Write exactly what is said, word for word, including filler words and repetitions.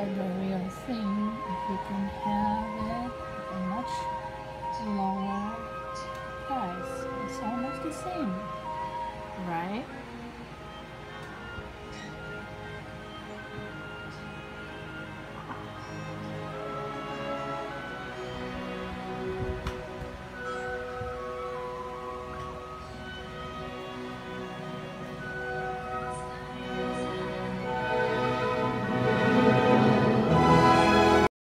are the real thing. If you can have it a much lower